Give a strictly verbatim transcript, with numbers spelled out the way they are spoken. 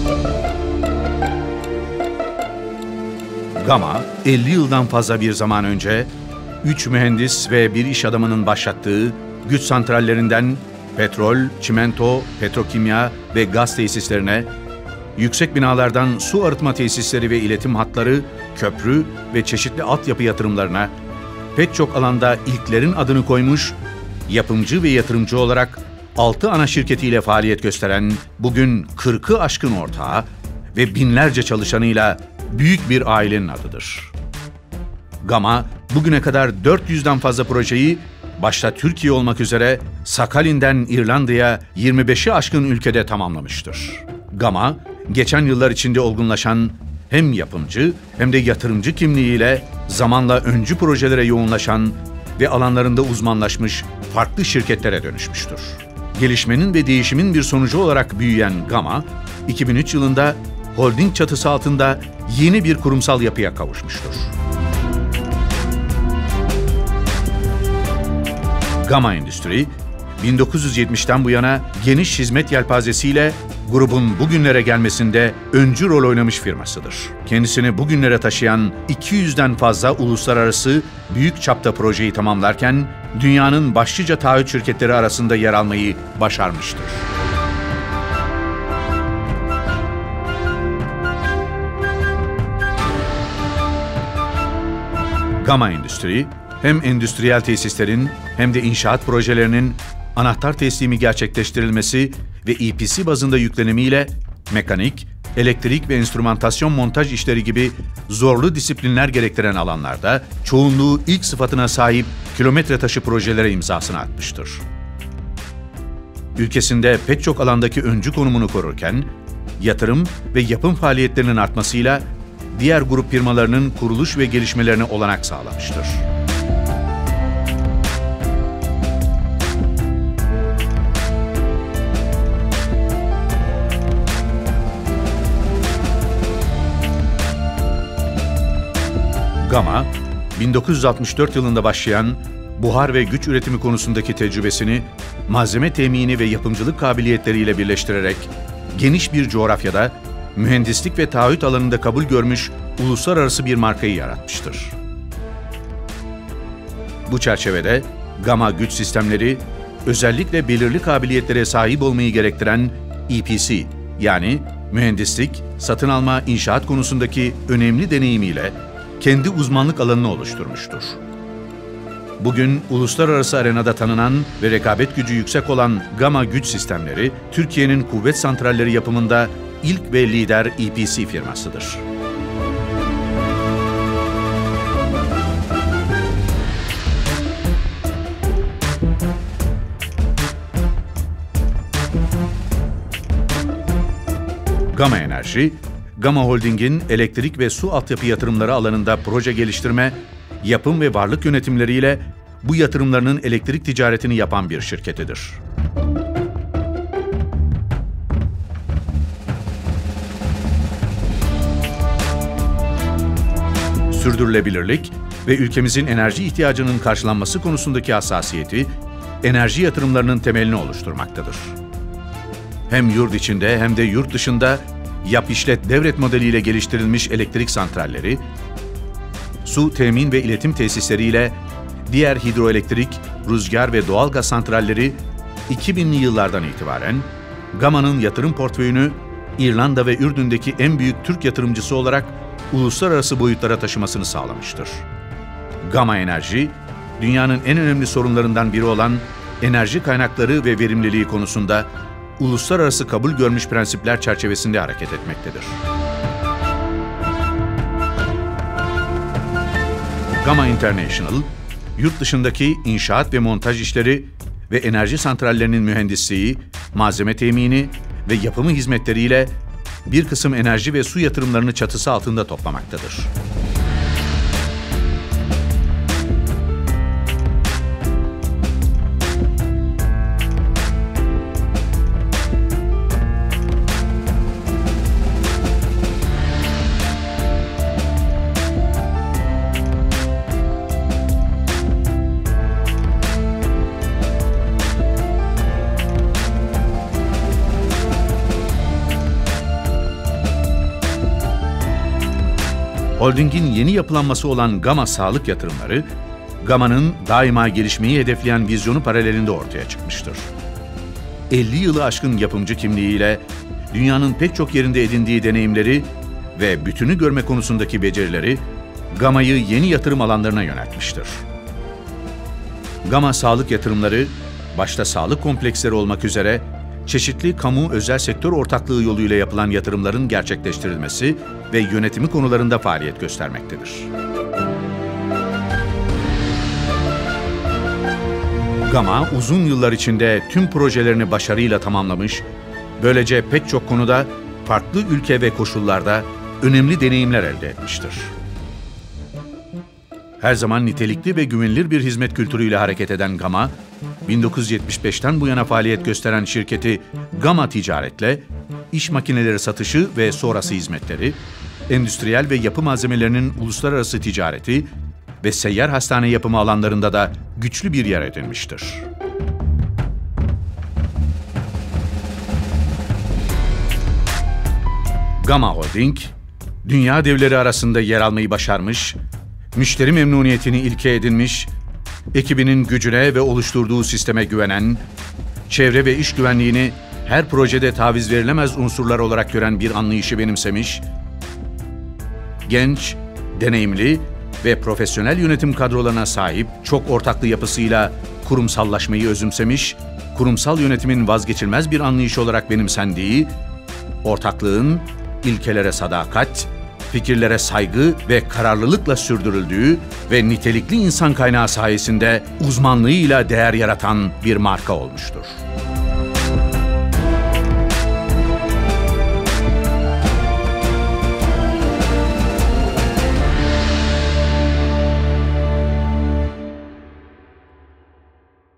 Gama, elli yıldan fazla bir zaman önce üç mühendis ve bir iş adamının başlattığı güç santrallerinden petrol, çimento, petrokimya ve gaz tesislerine, yüksek binalardan su arıtma tesisleri ve iletim hatları, köprü ve çeşitli altyapı yatırımlarına pek çok alanda ilklerin adını koymuş, yapımcı ve yatırımcı olarak altı ana şirketiyle faaliyet gösteren, bugün kırkı aşkın ortağı ve binlerce çalışanıyla büyük bir ailenin adıdır. Gama, bugüne kadar dört yüzden fazla projeyi, başta Türkiye olmak üzere Sakhalin'den İrlanda'ya yirmi beşi aşkın ülkede tamamlamıştır. Gama, geçen yıllar içinde olgunlaşan hem yapımcı hem de yatırımcı kimliğiyle zamanla öncü projelere yoğunlaşan ve alanlarında uzmanlaşmış farklı şirketlere dönüşmüştür. Gelişmenin ve değişimin bir sonucu olarak büyüyen Gama, iki bin üç yılında holding çatısı altında yeni bir kurumsal yapıya kavuşmuştur. Gama Endüstri, bin dokuz yüz yetmişten bu yana geniş hizmet yelpazesiyle grubun bugünlere gelmesinde öncü rol oynamış firmasıdır. Kendisini bugünlere taşıyan iki yüzden fazla uluslararası büyük çapta projeyi tamamlarken dünyanın başlıca taahhüt şirketleri arasında yer almayı başarmıştır. Gama Endüstri, hem endüstriyel tesislerin hem de inşaat projelerinin anahtar teslimi gerçekleştirilmesi ve E P C bazında yüklenimiyle mekanik, elektrik ve enstrümantasyon montaj işleri gibi zorlu disiplinler gerektiren alanlarda çoğunluğu ilk sıfatına sahip kilometre taşı projelere imzasını atmıştır. Ülkesinde pek çok alandaki öncü konumunu korurken, yatırım ve yapım faaliyetlerinin artmasıyla diğer grup firmalarının kuruluş ve gelişmelerine olanak sağlamıştır. Gama, bin dokuz yüz altmış dört yılında başlayan buhar ve güç üretimi konusundaki tecrübesini malzeme temini ve yapımcılık kabiliyetleriyle birleştirerek geniş bir coğrafyada mühendislik ve taahhüt alanında kabul görmüş uluslararası bir markayı yaratmıştır. Bu çerçevede Gama Güç Sistemleri, özellikle belirli kabiliyetlere sahip olmayı gerektiren E P C, yani mühendislik, satın alma, inşaat konusundaki önemli deneyimiyle kendi uzmanlık alanını oluşturmuştur. Bugün uluslararası arenada tanınan ve rekabet gücü yüksek olan Gama Güç Sistemleri, Türkiye'nin kuvvet santralleri yapımında ilk ve lider E P C firmasıdır. Gama Enerji, Gama Holding'in elektrik ve su altyapı yatırımları alanında proje geliştirme, yapım ve varlık yönetimleriyle bu yatırımlarının elektrik ticaretini yapan bir şirketidir. Sürdürülebilirlik ve ülkemizin enerji ihtiyacının karşılanması konusundaki hassasiyeti, enerji yatırımlarının temelini oluşturmaktadır. Hem yurt içinde hem de yurt dışında yap işlet devret modeliyle geliştirilmiş elektrik santralleri, su temin ve iletim tesisleriyle diğer hidroelektrik, rüzgar ve doğalgaz santralleri iki binli yıllardan itibaren Gama'nın yatırım portföyünü İrlanda ve Ürdün'deki en büyük Türk yatırımcısı olarak uluslararası boyutlara taşımasını sağlamıştır. Gama Enerji, dünyanın en önemli sorunlarından biri olan enerji kaynakları ve verimliliği konusunda uluslararası kabul görmüş prensipler çerçevesinde hareket etmektedir. Gama International, yurt dışındaki inşaat ve montaj işleri ve enerji santrallerinin mühendisliği, malzeme temini ve yapımı hizmetleriyle bir kısım enerji ve su yatırımlarını çatısı altında toplamaktadır. Holdingin yeni yapılanması olan Gama Sağlık Yatırımları, Gama'nın daima gelişmeyi hedefleyen vizyonu paralelinde ortaya çıkmıştır. elli yılı aşkın yapımcı kimliğiyle dünyanın pek çok yerinde edindiği deneyimleri ve bütünü görme konusundaki becerileri Gama'yı yeni yatırım alanlarına yöneltmiştir. Gama Sağlık Yatırımları, başta sağlık kompleksleri olmak üzere çeşitli kamu özel sektör ortaklığı yoluyla yapılan yatırımların gerçekleştirilmesi ve yönetimi konularında faaliyet göstermektedir. Gama, uzun yıllar içinde tüm projelerini başarıyla tamamlamış, böylece pek çok konuda farklı ülke ve koşullarda önemli deneyimler elde etmiştir. Her zaman nitelikli ve güvenilir bir hizmet kültürüyle hareket eden Gama, bin dokuz yüz yetmiş beşten bu yana faaliyet gösteren şirketi Gama Ticaret'le iş makineleri satışı ve sonrası hizmetleri, endüstriyel ve yapı malzemelerinin uluslararası ticareti ve seyyar hastane yapımı alanlarında da güçlü bir yer edinmiştir. Gama Holding, dünya devleri arasında yer almayı başarmış, müşteri memnuniyetini ilke edinmiş, ekibinin gücüne ve oluşturduğu sisteme güvenen, çevre ve iş güvenliğini her projede taviz verilemez unsurlar olarak gören bir anlayışı benimsemiş, genç, deneyimli ve profesyonel yönetim kadrolarına sahip çok ortaklı yapısıyla kurumsallaşmayı özümsemiş, kurumsal yönetimin vazgeçilmez bir anlayış olarak benimsendiği, ortaklığın ilkelere sadakat, fikirlere saygı ve kararlılıkla sürdürüldüğü ve nitelikli insan kaynağı sayesinde uzmanlığıyla değer yaratan bir marka olmuştur.